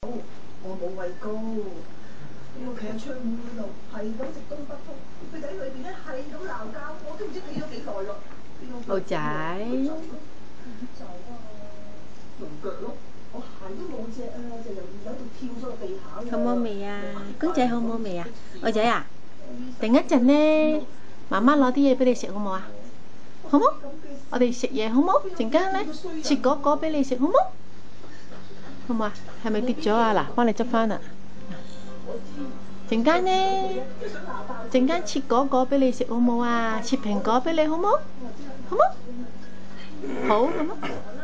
我冇畏高，我企喺窗戶嗰度，係咁食東北風。佢仔裏邊咧係咁鬧交，我都唔知企咗幾耐咯。 路仔， 走啊！用腳咯，我鞋都冇隻啊，就由二樓度跳咗落地下。 好冇味啊？公仔好冇味啊？愛仔啊，等一陣咧，媽媽攞啲嘢俾你食好冇啊？好冇？我哋食嘢好冇？陣間咧切果果俾你食好冇？好冇啊？係咪跌咗啊？嗱，幫你執翻啦。陣間咧，陣間切果果俾你食好冇啊？切蘋果俾你好冇？好冇？好，好冇？